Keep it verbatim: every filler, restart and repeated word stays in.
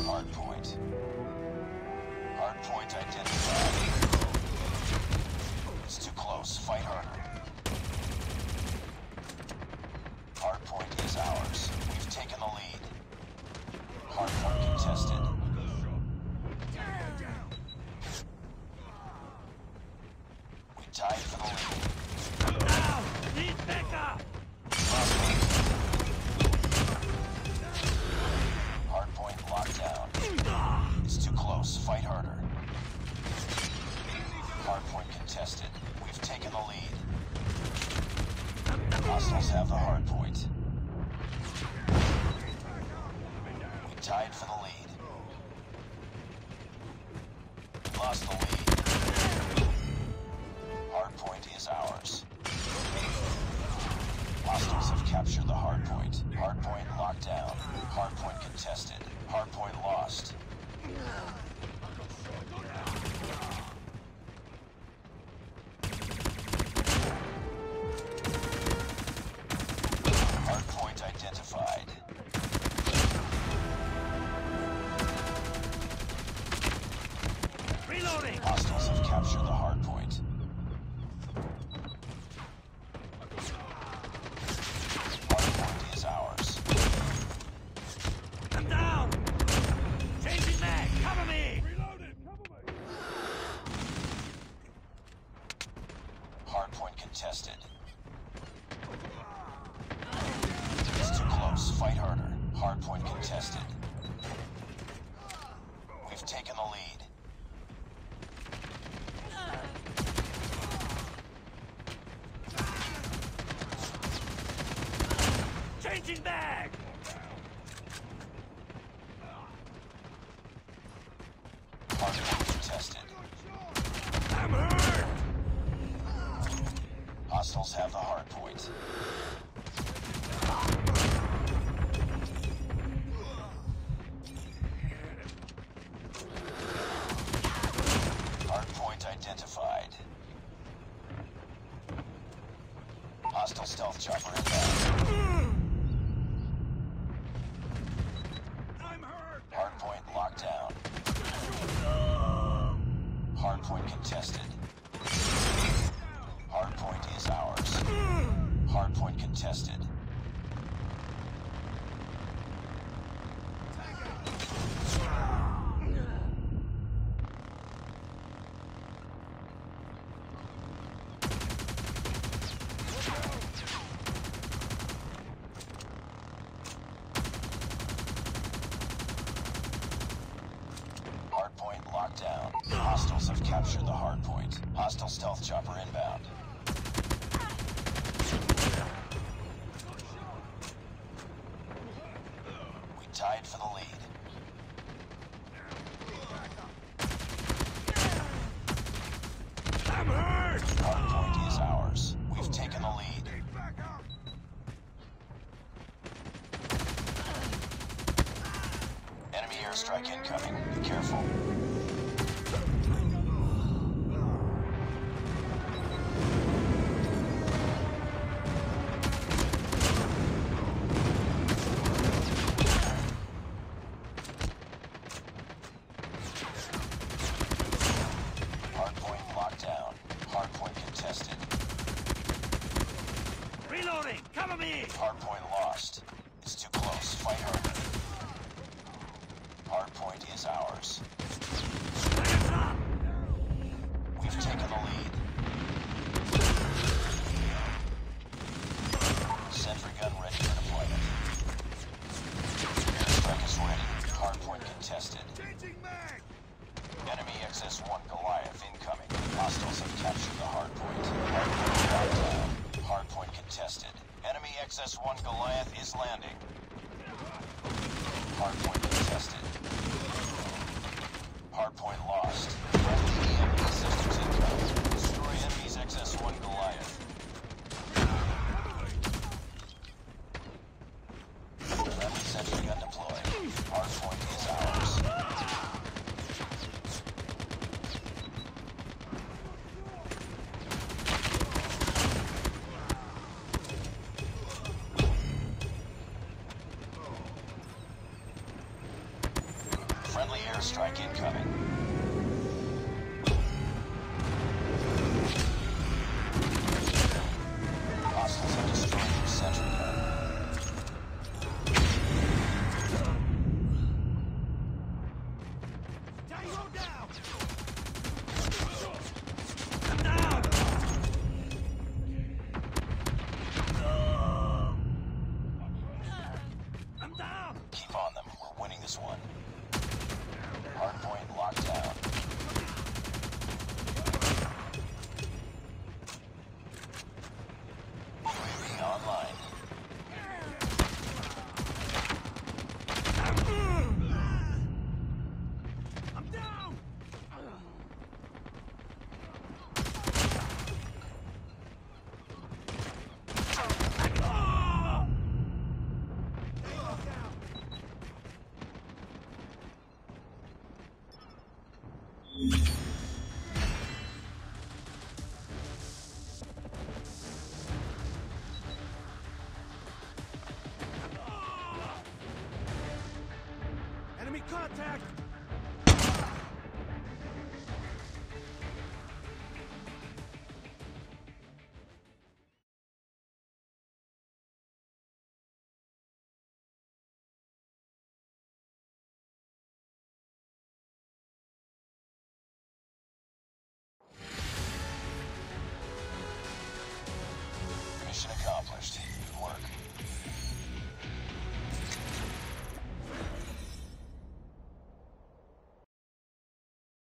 Hardpoint. Hardpoint identified. It's too close. Fight harder. Hardpoint is ours. We've taken the lead. Hardpoint contested. We tied for the lead. Now! Need backup! Hardpoint locked down. It's too close. Fight harder. Hardpoint contested. We've taken the lead. Hostiles have the hardpoint. We tied for the lead. Lost the lead. Hardpoint is ours. Hostiles have captured the hardpoint. Hardpoint locked down. Hardpoint contested. Hardpoint lost. Hardpoint identified. Reloading! Hostiles have captured the hardpoint. Hardpoint is ours. I'm down! Changing mag! Cover me! Reloaded! Cover me! Hardpoint contested. It's too close. Fight harder. Hardpoint contested. We've taken the lead. Changing mag! Hardpoint contested. I'm hurt! Hostiles have the hardpoint. Hardpoint identified. Hostile stealth chopper inbound. I'm hurt! Hardpoint locked down. Hardpoint contested. Hardpoint is ours. Hardpoint contested. Hardpoint locked down. Hostiles have captured the hardpoint. Hostile stealth chopper inbound. We tied for the lead. I'm hurt! Hardpoint is ours. We've taken the lead. Need backup! Enemy airstrike incoming. Be careful. Hardpoint locked down. Hardpoint contested. Reloading! Cover me! Hardpoint lost. It's too close. Fight harder. Hardpoint is ours. Hands up! We've taken the lead. Sentry gun ready for deployment. Airstrike is ready. Hardpoint contested. Changing mag! Enemy X S one Goliath incoming. Hostiles have captured the hardpoint. Hardpoint locked down. Hardpoint contested. Enemy X S one Goliath is landing. Hardpoint contested.